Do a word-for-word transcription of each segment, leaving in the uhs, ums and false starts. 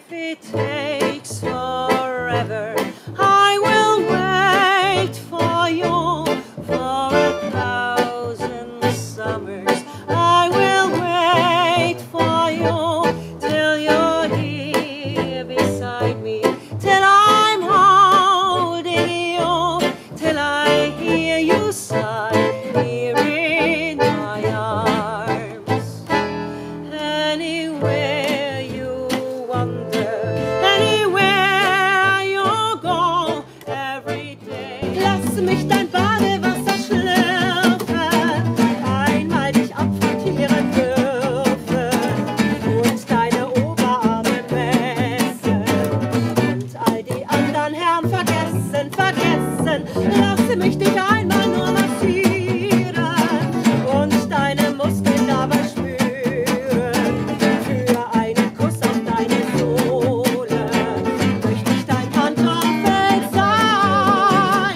if it takes forever, I will wait for you for a thousand summers. I will wait for you till you're here beside me, till I'm holding you, till I hear you sigh here in my arms. Anywhere you wander, anywhere you go, every day. Lass mich dein Badewasser schlürfen, einmal dich abfrittieren dürfen und deine Oberarme messen und all die anderen Herren vergessen, vergessen. Lass mich dich einmal nur massieren und deine Muskeln dabei spüren. Für einen Kuss auf deine Sohle möchte ich dein Pantoffel sein.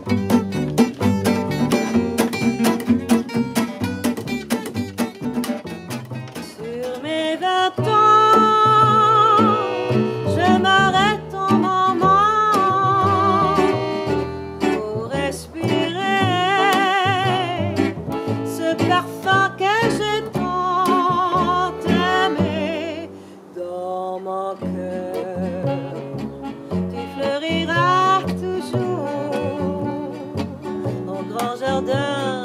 Sur mes vêtements, je m'arrête un moment pour respirer ce parfum que j'ai tant aimé dans mon cœur. Tu fleuriras toujours au grand jardin